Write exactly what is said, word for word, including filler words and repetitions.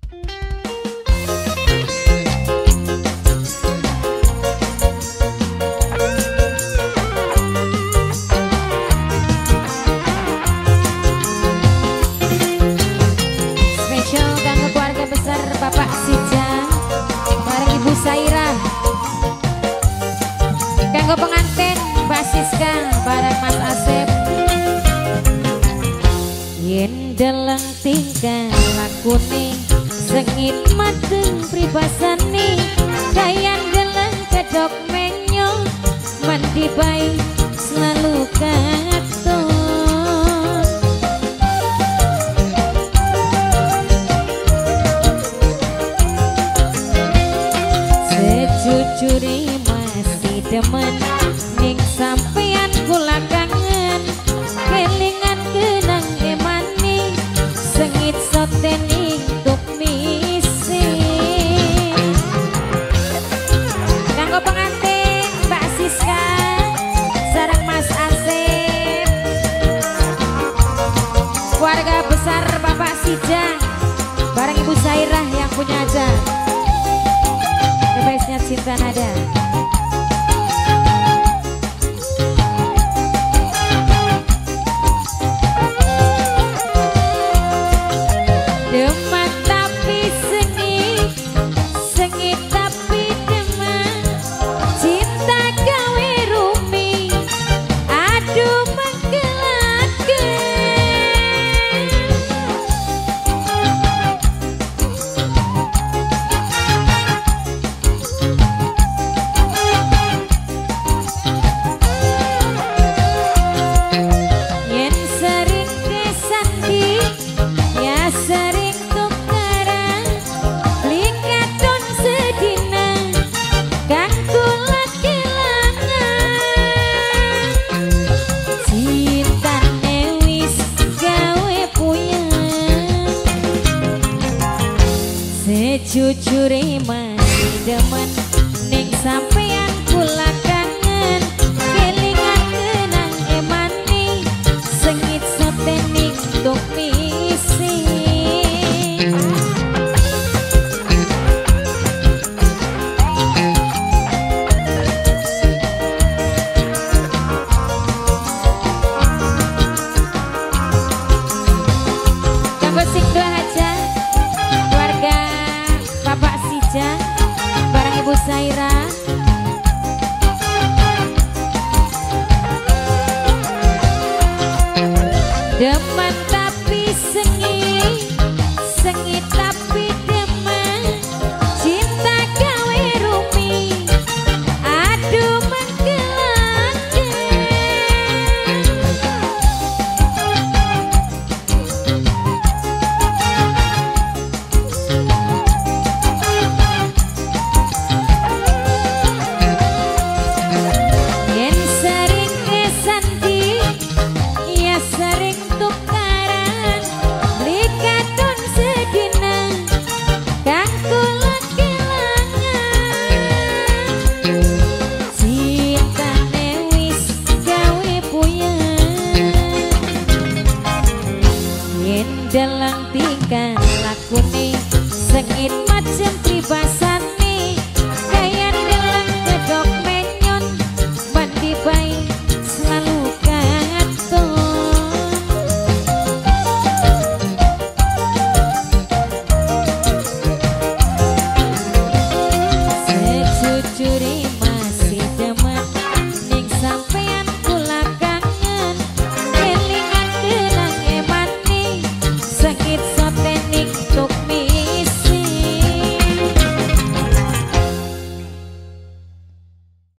Kanggo pengantin Mbak Siska bareng Mas Asep. Yen deleng tingkah lakune sengit mateng pribasane kayan deleng kedok menyo mandi baik selalu katon. Sejujure demen ning sampeyan kula kangen kelingan kenang emani sengit sotening tuk misi. Kanggo pengantin Mbak Siska sareng Mas Asep, keluarga besar Bapak Sijang bareng Ibu Sairah yang punya aja bebasnya cinta nada. Demen tapi sengit, sengit tapi demen, cinta gawe rumi, aduh menggelakan. Yen sering kesandi, ya sering sejujure masih demen ning sampeyan kula kangen kelingan kenang emani sengit sotening tuk misi. Kanggo sing dua aja keluarga Bapak Sijang bareng Ibu Sairah. Demen tapi sengit, sengit tapi demen, cinta gawe rumi, aduh menggelakan. Yen sering kesandi, ya sering tukaran, beli kadon sedina, kang kula kelangan. Cintane wis gawe puyeng, yen deleng tingkah lakune sengit macem pribasane kayan deleng kedok menyon mandi baik selalu katon. Sejujure